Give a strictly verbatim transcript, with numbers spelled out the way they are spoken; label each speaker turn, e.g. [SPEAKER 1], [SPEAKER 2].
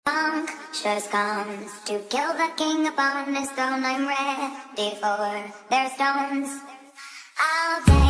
[SPEAKER 1] Punctures comes to kill the king upon his throne. I'm ready for their stones. I'll